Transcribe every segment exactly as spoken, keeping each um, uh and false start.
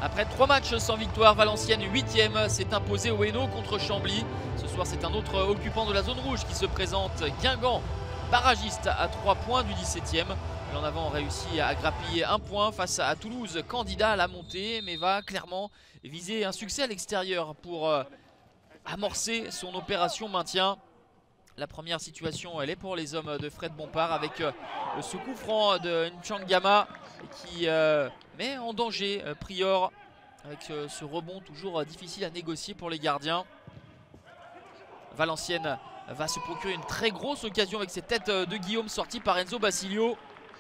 Après trois matchs sans victoire, Valenciennes huitième s'est imposé au Hainaut contre Chambly. Ce soir, c'est un autre occupant de la zone rouge qui se présente, Guingamp, barragiste à trois points du dix-septième. En avant réussi à grappiller un point face à Toulouse, candidat à la montée, mais va clairement viser un succès à l'extérieur pour euh, amorcer son opération maintien. La première situation, elle est pour les hommes de Fred Bompard avec euh, ce coup franc de Nchangama qui euh, met en danger euh, Prior avec euh, ce rebond toujours euh, difficile à négocier pour les gardiens. Valenciennes va se procurer une très grosse occasion avec cette tête de Guillaume sortie par Enzo Basilio.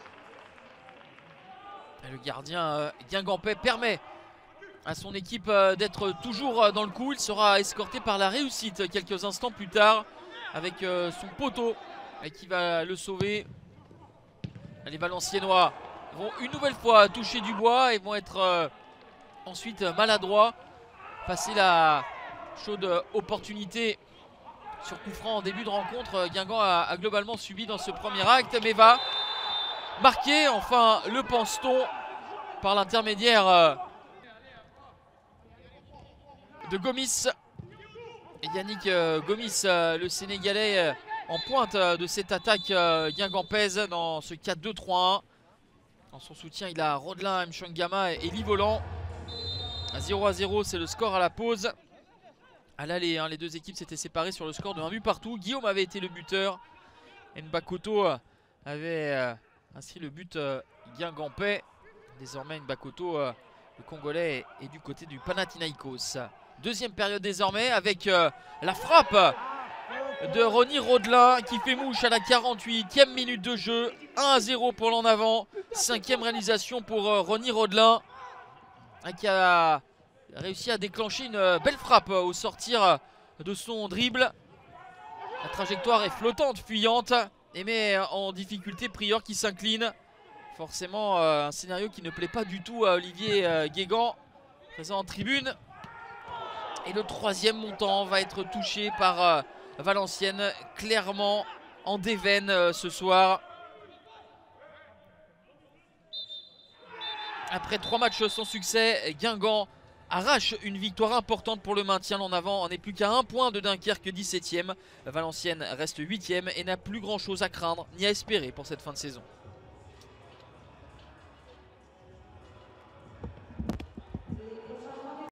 Et le gardien euh, guingampais permet à son équipe euh, d'être toujours euh, dans le coup. Il sera escorté par la réussite quelques instants plus tard avec euh, son poteau et qui va le sauver. Les Valenciennois vont une nouvelle fois toucher du bois et vont être euh, ensuite maladroits. Passer la chaude opportunité sur coup franc en début de rencontre. Guingamp a, a globalement subi dans ce premier acte, mais va marquer, enfin le pense-t-on, par l'intermédiaire euh, de Gomis. Et Yannick euh, Gomis, euh, le Sénégalais, euh, en pointe euh, de cette attaque euh, guingampaise dans ce quatre deux trois un. Dans son soutien, il a Rodelin, Mchangama et, et Livolan. À zéro à zéro, c'est le score à la pause. À l'aller, hein, les deux équipes s'étaient séparées sur le score de un but partout. Guillaume avait été le buteur. Nbakoto avait euh, inscrit le but euh, guingampais. Désormais, Nbakoto, euh, le Congolais, est, est du côté du Panathinaikos. Deuxième période désormais avec euh, la frappe de Ronny Rodelin qui fait mouche à la quarante-huitième minute de jeu. un à zéro pour l'en avant. Cinquième réalisation pour euh, Ronny Rodelin qui a réussi à déclencher une euh, belle frappe euh, au sortir de son dribble. La trajectoire est flottante, fuyante et met en difficulté Prior qui s'incline. Forcément euh, un scénario qui ne plaît pas du tout à Olivier euh, Guégan, présent en tribune. Et le troisième montant va être touché par euh, Valenciennes, clairement en déveine euh, ce soir. Après trois matchs sans succès, Guingamp arrache une victoire importante pour le maintien. En avant, on n'est plus qu'à un point de Dunkerque dix-septième. Valenciennes reste huitième et n'a plus grand chose à craindre ni à espérer pour cette fin de saison.